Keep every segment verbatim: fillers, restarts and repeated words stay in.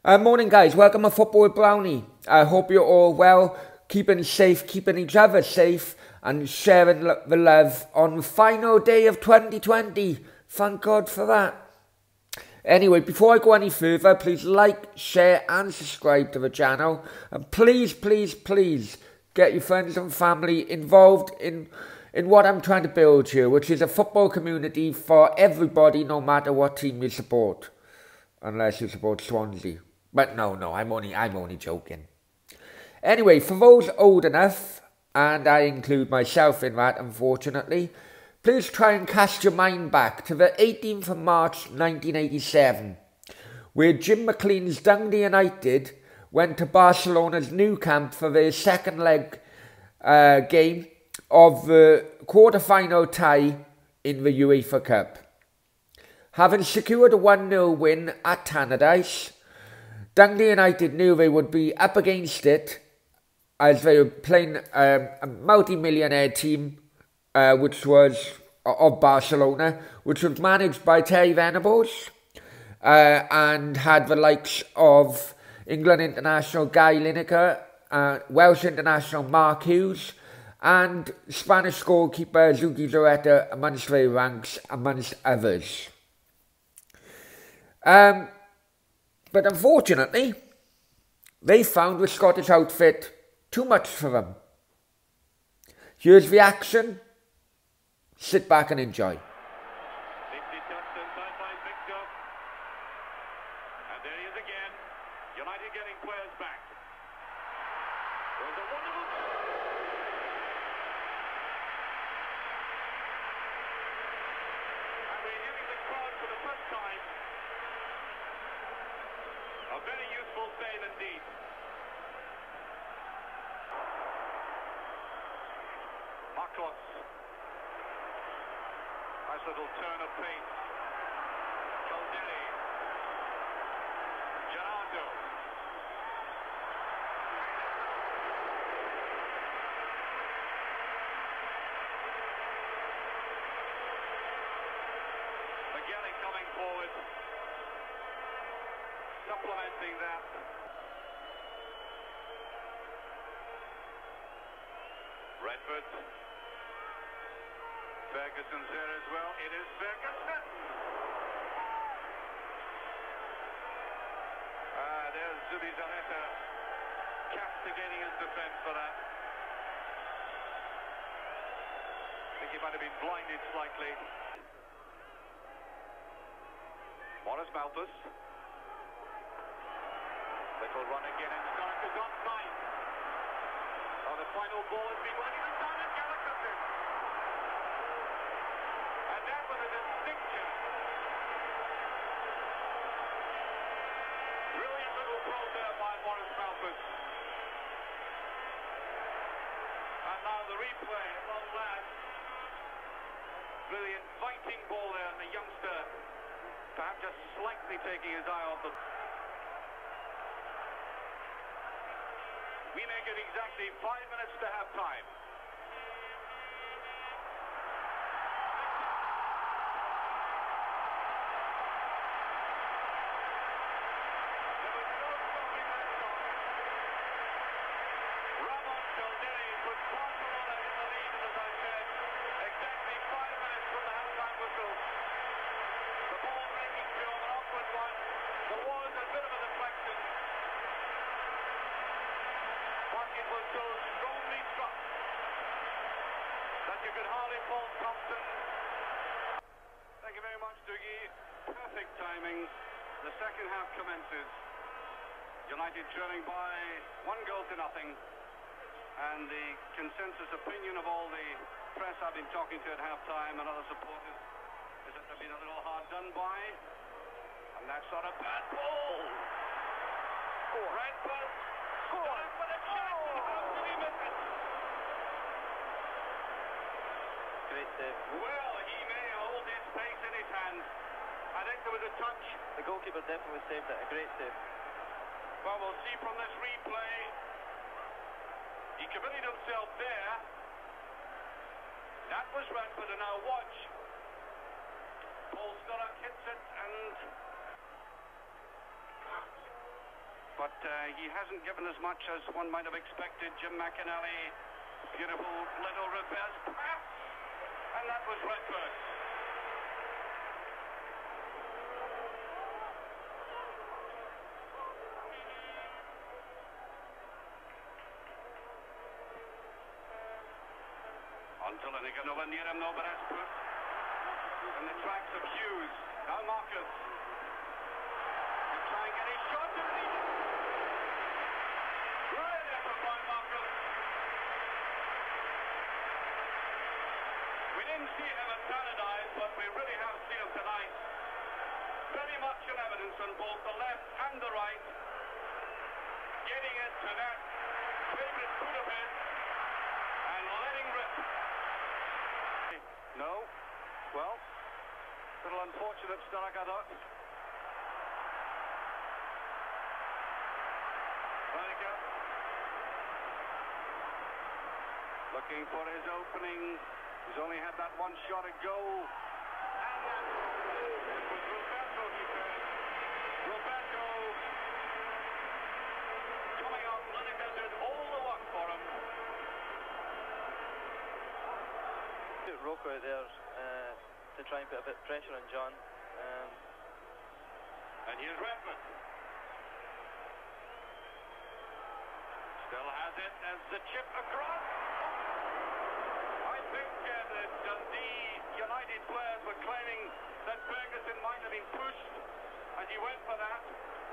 Uh, morning guys, welcome to Football with Brownie. I hope you're all well, keeping safe, keeping each other safe and sharing lo the love on the final day of twenty twenty. Thank God for that. Anyway, before I go any further, please like, share and subscribe to the channel. And please, please, please get your friends and family involved in, in what I'm trying to build here, which is a football community for everybody, no matter what team you support. Unless you support Swansea. But no, no, I'm only, I'm only joking. Anyway, for those old enough, and I include myself in that, unfortunately, please try and cast your mind back to the eighteenth of March nineteen eighty-seven, where Jim McLean's Dundee United went to Barcelona's Nou Camp for their second leg uh, game of the quarter-final tie in the UEFA Cup. Having secured a one nil win at Tannadice, Dundee United knew they would be up against it as they were playing um, a multi-millionaire team uh, which was of Barcelona, which was managed by Terry Venables uh, and had the likes of England international Guy Lineker, uh, Welsh international Mark Hughes and Spanish goalkeeper Zuki Zareta amongst their ranks, amongst others. Um... But unfortunately, they found the Scottish outfit too much for them. Here's the action. Sit back and enjoy. fifty touched inside by Victor. And there he is again. United getting players back. It was a wonderful... And we're hearing the crowd for the first time. A very useful save indeed. Marcos. Nice little turn of pace. Calderi. Gerardo. Again coming forward. Supplementing that. Redford. Ferguson's there as well. It is Ferguson. Ah, there's Zubi Zareta castigating his defense for that. I think he might have been blinded slightly. Morris Malthus. Little run again, and Stark is onside. Oh, the final ball has been running the down, and Gallagher's in. And that with a distinction. Brilliant little throw there by Morris Malthus. And now the replay at long last. Brilliant fighting ball there, and the youngster perhaps just slightly taking his eye off the... We make it exactly five minutes to half time. There was no stopping that shot. Ramon Calderi put Barcelona in the lead, and as I said, exactly five minutes from the half-time whistle. The ball breaking through on an awkward one. There was a bit of a deflection. It was so strongly struck that you could hardly fault Thompson. Thank you very much, Dougie. Perfect timing. The second half commences. United trailing by one goal to nothing. And the consensus opinion of all the press I've been talking to at half-time and other supporters is that they've been a little hard done by. And that's not a bad ball. Redford. Score for the chance. How did he miss it? Great save. Well, he may hold his pace in his hand. I think there was a touch. The goalkeeper definitely saved it. A great save. Well, we'll see from this replay. He committed himself there. That was Redford, and now watch. Paul Sturrock hits it, and but uh, he hasn't given as much as one might have expected. Jim McInally, beautiful little reverse pass, and that was Redford. Until Linnigan over near him, no, but that's put in the tracks of Hughes. Now Marcus. He'll try and get his shot to reach. Great effort by Marcus. We didn't see him at Paradise, but we really have seen him tonight. Very much in evidence on both the left and the right. Getting it to that favourite foot of his and letting rip. No. Well, a little unfortunate, Sturrock, I thought. Lineker looking for his opening. He's only had that one shot at goal. And that it was Roberto, he said. Roberto coming up. Lineker did all the work for him. Rocco out there uh, to try and put a bit of pressure on John. Um, and here's Redford. Still has it as the chip across. I think uh, the Dundee United players were claiming that Ferguson might have been pushed as he went for that.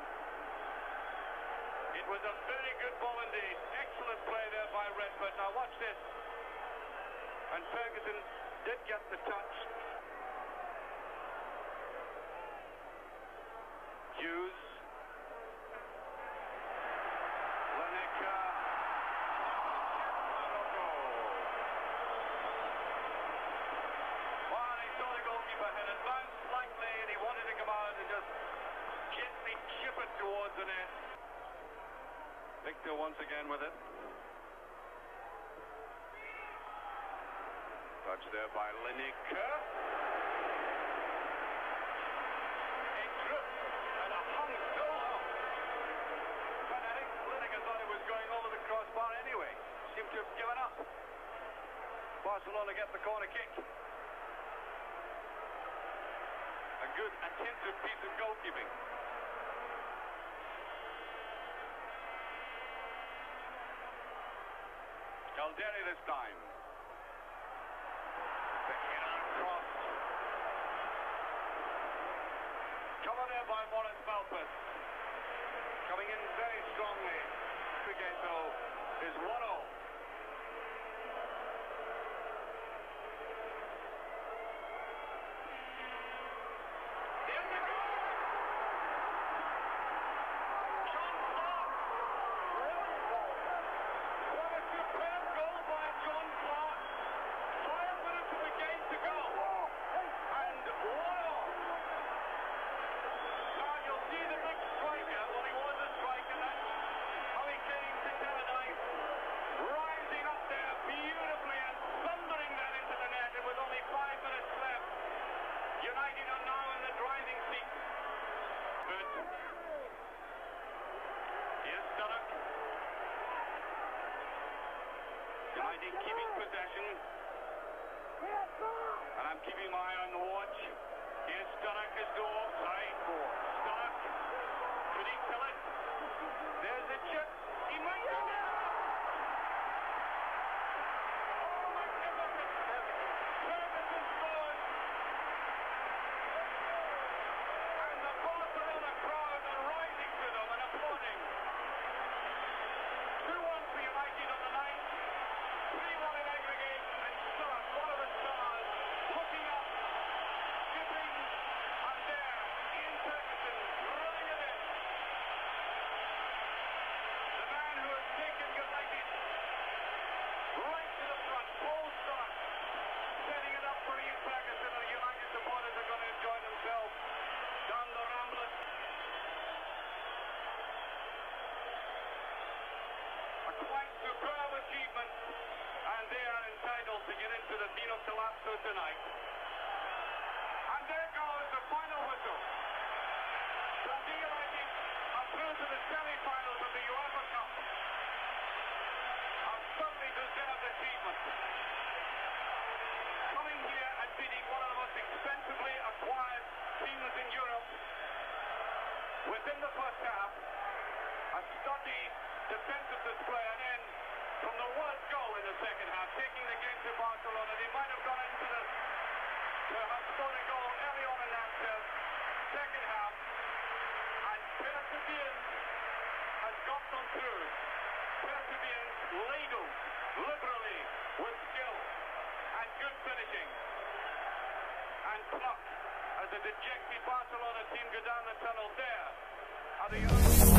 It was a very good ball indeed. Excellent play there by Redford. Now watch this. And Ferguson did get the touch. Hughes. Lineker. Well, he saw the goalkeeper had it bounced slightly and he wanted to come out and just gently chip it towards the net. Victor once again with it. Touch there by Lineker. It dropped and a hung so long. But I think Lineker thought it was going over the crossbar anyway. Seemed to have given up. Barcelona get the corner kick. A good attentive piece of goalkeeping. Calderi this time. Covered there by Morris Malpas. Coming in very strongly. Cricket though is one all. Here's the goal! John Clark! What a superb goal by John Clark! Five minutes of the game to go. And one all. Now you'll see the big striker, well he was a striker, that's how he came to Paradise, rising up there beautifully and thundering that into the net, and with only five minutes left, United are now in the driving seat. Good. Here's Sturrock. United keeping possession. And I'm keeping my eye on the watch. Here's Sturrock as to offside. Sturrock. Could he kill it? There's a chip. He might get it. Oh, magnificent. Ferguson scores. And the Barcelona crowd are rising to them and applauding. two one for United on the night. three one in aggregate. And Sturrock, one of the stars, looking up, skipping, and there, Ian Ferguson, running it in. The man who has taken United right to the front, Paul Sturrock, setting it up for Ian Ferguson, and the United supporters are going to enjoy themselves down the Ramblas. A quite superb achievement, and they are entitled to get into the Vino Colapso tonight. And there goes the final whistle. Dundee United are through to the semi-final. semi-finals of the UEFA Cup. A thoroughly deserved achievement. Coming here and beating one of the most expensively acquired teams in Europe within the first half. A sturdy defensive display, and then from the worst goal in the second half, taking the game to Barcelona. They might have gone into the to have scored a goal early on in that uh, second half, and Perseverance has got them through. Perseverance ladled liberally with skill and good finishing, and plucked as the dejected Barcelona team go down the tunnel. There are the